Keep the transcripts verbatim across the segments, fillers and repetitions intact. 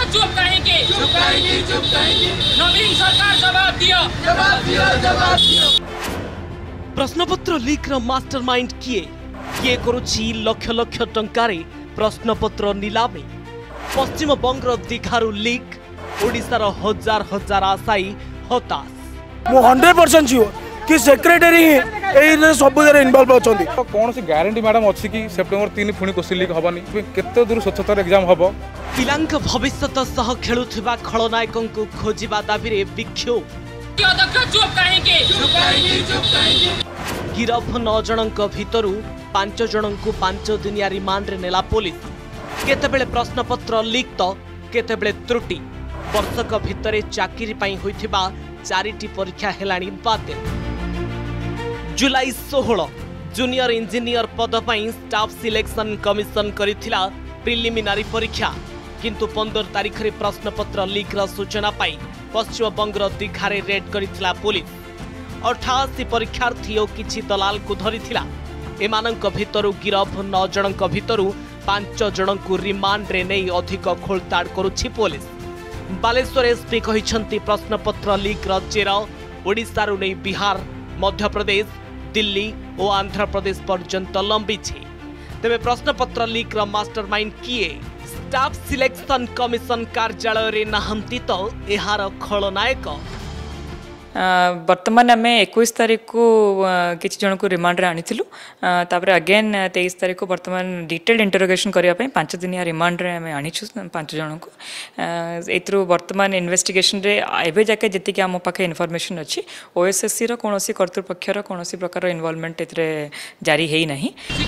चुप कहेंगे चुप कहेंगे चुप कहेंगे नवीन सरकार जवाब दियो जवाब दियो जवाब दियो। प्रश्नपत्र लीक रो मास्टरमाइंड किए किए करुछि लक्ष लक्ष टंकारे प्रश्नपत्र नीलामी। पश्चिम बंगर दीघारू लीक ओडिशार हजार हजार आशायी हताश। मो हंड्रेड परसेंट श्योर कि सेक्रेटरी ही सब इनवॉल्व अछंती। कौन सी गारंटी मैडम अच्छी कि सेप्टेम्बर तीन पुणी क्वेश्चन लीक हबनी केते दूर स्वच्छतार एग्जाम हबो। पिलांक भविष्यत सह खेलुथिबा खलनायकों को खोजिबा दाबी रे विक्षोभ। चुप कहेंगे चुप कहेंगे चुप कहेंगे। गिरफ नौ जनक भितरु पांच जनक पांच दिनिया रिमांड रे नेला पुलिस। केतेबेले प्रश्नपत्र लीक तो केतेबेले त्रुटि। वर्षक भितरे चाकरी पाई होइथिबा चारिटी परीक्षा हेलाणी बातिल। जुलाई सोलह जूनियर इंजीनियर पद पाई स्टाफ सिलेक्शन कमिशन करिथिला प्रिलिमिनारी परीक्षा किंतु पंद्रह तारीख रे प्रश्नपत्र लीक रा सूचना पाई पश्चिम बंगर दीघारे रेड करिथिला पुलिस। अठासी परीक्षार्थी और किछि दलाल को धरिथिला। एमानंक भितरु गिरफ नौ जनक भितरु पांच जनकु रिमांड रे नै अधिक खोलताड़ करुछि पुलिस। बालेश्वर एसपी कहिसंती प्रश्नपत्र लीक रा चेर ओडिशारु नै बिहार मध्य प्रदेश दिल्ली और आंध्र प्रदेश पर्यंत लंबीछि। तेबे प्रश्नपत्र लीक रा मास्टरमाइंड किए स्टाफ सिलेक्शन कमिशन कार्यालय रे नाहंती तो एहार खलनायक। वर्तमान आम इक्कीस तारीख को किसी जन को रिमांड आनी तापर अगेन तेईस तारीख को वर्तमान डिटेल्ड इंटरोगेशन करने पांच दिनिया रिमांड आम आनीचु पांच जन को ए वर्तमान इन्वेस्टिगेशन रे एवं जाके जी आम पाखे इनफॉरमेशन अच्छी ओएसएससी रो कौन कर्तृपक्षर कौन प्रकार इनवॉल्वमेंट ए जारी है ना।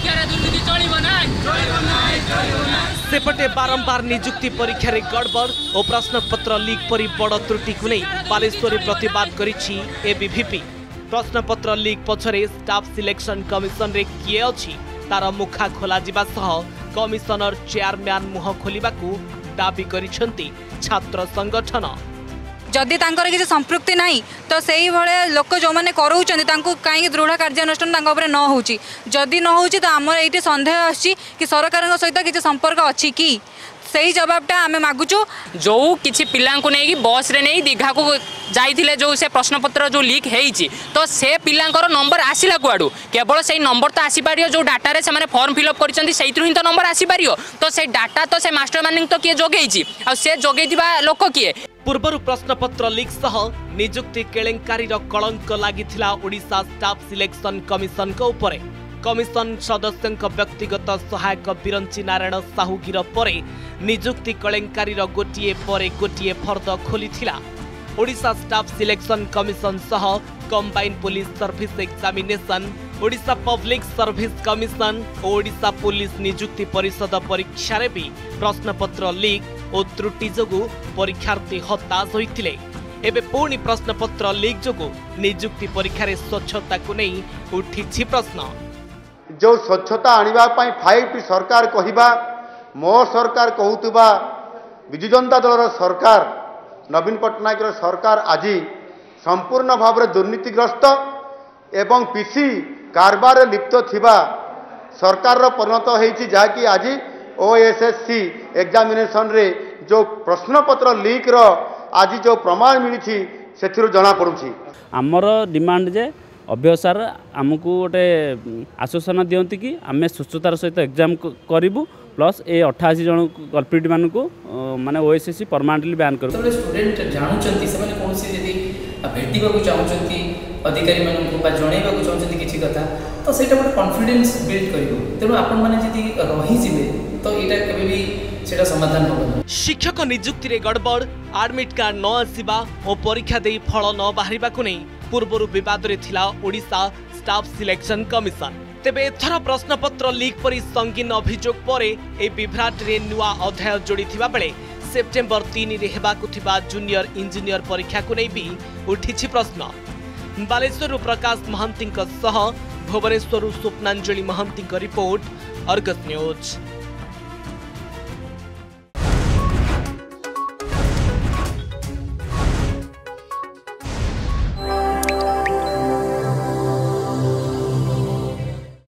सेपटे बारंबार निजुक्ति परीक्षा रे गड़बड़ और प्रश्नपत्र लीक परी बड़ त्रुटि को नहीं बालेश्वर प्रतिवाद करिछि एबीवीपी। प्रश्नपत्र लीक पछरे स्टाफ सिलेक्शन कमिशन रे किए अछि तार मुखा खोला जिबा सह कमिशनर चेयरमैन मुह खोलिबाकू दाबी करिसंती छात्र संगठन। जदि तांकर किसी संपृक्ति नहीं तो सही भाया लोक जो मैंने कराऊँच कहीं दृढ़ कार्यानुष्ठान न होची जदि न होची तो आमर ये सन्देह आछि कि सरकार सहित किसी संपर्क अच्छी कि सही जवाबटा आम मागुचु। जो किसी पिला नहीं बस रे नहीं दीघा को जाइए जो से प्रश्नपत्र जो लीक होती तो से पिलांकर नंबर आसला कुआड़ू केवल से नंबर तो आसीपर जो डाटा रे से फॉर्म फिलअप कर ही तो नंबर आसीपर तो से डाटा तो से मास्टर मानिंग तो किए जोगेई से जोगेई लोक किए। पूर्वर प्रश्नपत्र लीक सह निजुक्ति केलेंकारी कलंक लागिथिला ओडिशा स्टाफ सिलेक्शन कमिशन को उपरे। कमिशन सदस्यों व्यक्तिगत सहायक बिरंची नारायण साहू गिरफ परे निजुक्ति केलेंकारी गोटिए परे गोटिए फर्द खोलिथिला। ओडिशा स्टाफ सिलेक्शन कमिशन सह combine police service examination Odisha public service commission और ओडिशा पुलिस निजुक्ति परिषद परीक्षा रे भी प्रश्नपत्र लीक और त्रुटि जोगु परीक्षार्थी हताश होइथिले। एबे पुणी प्रश्नपत्र लीक जोगु निजुक्ति परीक्षा रे स्वच्छता को नहीं उठिछि प्रश्न। जो स्वच्छता आनिबा पई फाइव सरकार कहिबा मो सरकार कहूतबा विजु जनता दल सरकार नवीन पट्टनायक सरकार आज संपूर्ण भाव में दुर्नीतिग्रस्त एवं पीसी कारबार लिप्त थिबा सरकार परिणत होइछि जहाँकि आज ओएसएससी एग्जामिनेशन रे जो प्रश्नपत्र लीक रो आज जो प्रमाण मिली से जना पड़ुछि। आमर डिमांड जे अभ्यसार आमको गोटे आश्वासन दियंती कि आम स्वच्छतार सहित एग्जाम करूँ प्लस ए अठाशी जन कल्प्रिट मान को माने ओएसएससी परमानेंटली बैन कर स्टूडेंट जानुचंती से माने कोन से यदि भेटिबा को चाहउचंती अधिकारी मान को बा जणैबा को चाहउचंती किछि कथा तो सेटा गोटे कॉन्फिडेंस बिल्ड करिवो तेनु आपण माने यदि रही जिवे तो एटा केबे भी सेटा समाधान होबो। शिक्षक नियुक्ति रे गड़बड़ एडमिट कार्ड न आसीबा और परीक्षा देई फल न बाहरिबा को नहीं पूर्वरु विवाद रे थिला ओडिशा स्टाफ सिलेक्शन कमिशन। तेबे एथर प्रश्नपत्र लीक परी संगीन अभियोग पर ए विभ्राट रे नुआ अध्याय जोड़ीथिबा बेले सेप्टेम्बर तीन रे हेबाकु थिबा जूनियर इंजीनियर परीक्षा को नहीं भी उठिछि प्रश्न। बालेश्वर प्रकाश महांती सह Bhubaneswar Swapnanjali Mahanti report Argus news.